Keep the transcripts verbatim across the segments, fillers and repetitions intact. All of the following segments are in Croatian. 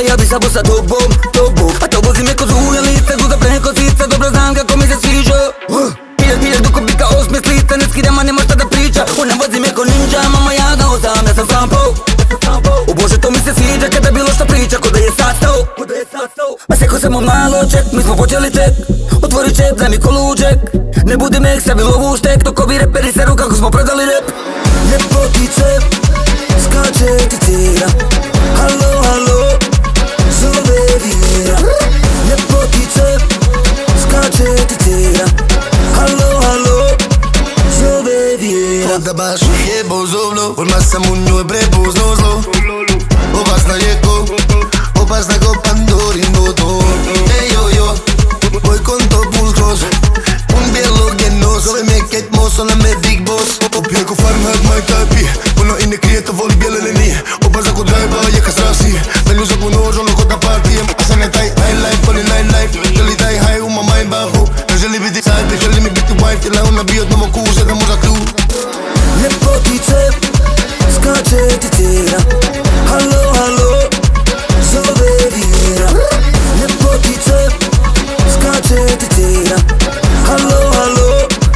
ja bi samo sa tobom, tobom. A to vozi me ko zulja lice, guza preko sice, dobro znam kako mi se sviđa. Hiljad, hiljad duko bika osmislice, ne skidama nema šta da priča. Ona vozi me ko ninja, mama ja ga osam, ja sam frampo. O Bože, to mi se sviđa kada bilo što priča, ko da je sastav. A seko samo malo ček, mi smo počeli tek. Otvori čep, daj mi koluđek. Ne budi mek, stavi lovu u štek. Toko bi reperi seru kako smo prodali rep. Ljepotice, skače ti tira. Halo, halo, zove vira. Ljepotice, skače ti tira. Halo, halo, zove vira. Onda baš je bozovno, odmah sam u njoj prepoznao zlo. Opasna je ko, opasna ko Pandorino to. Ej jo jo, voy con to pulcros, un bielogeno. Zove me Kate Moss, ona me Big Boss. Op je ko Fahrenheit my type, ono in de krijet voli bijele nije. Opas ako drive, je ka strasi. Da ljuza ko nož, ono kod na partije. A sam ne taj high life, voli night life. Želi taj high u ma mind bahu. Ne želi biti side, želi mi biti wife. Tjela ona bi od nomo kuže, da možda tu. Ljepotice, skače ti tira. Halo, halo, zove vira. Ljepotice, skače ti tira. Halo, halo.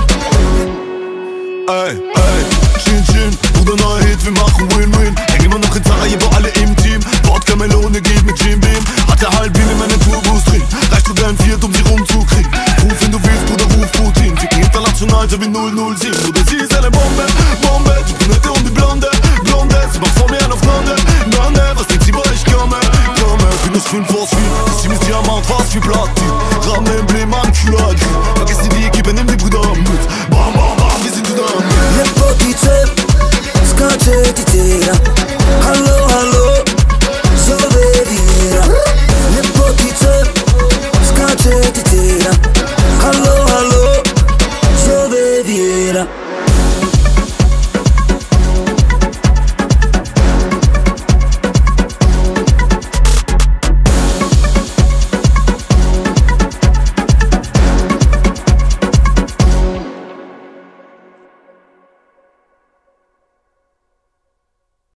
Ey, ey, Chin Chin, Bruder, neuer Hit, wir machen Win-Win. Häng immer noch in Sarajevo, alle im Team. Wodka Melone geht mit Jim Beam. Hat der Halbbiene meine Turbos drin. Reicht sogar ein Viert, um sie rumzukriegen. Ruf, wenn du willst, Bruder, ruf Putin. Ficken international, so wie null null sieben. Bruder, sie ist eine Bombe, Bombe. Die Brünette und die Blonde, Blonde. Sie macht vor mir einen auf Blonde, Blonde. Was denkt sie, wo ich komme, komme. Bin ich fünf aus vier, das Team ist Diamant, was wie Platin. Rahmen, Emblem am Kühler.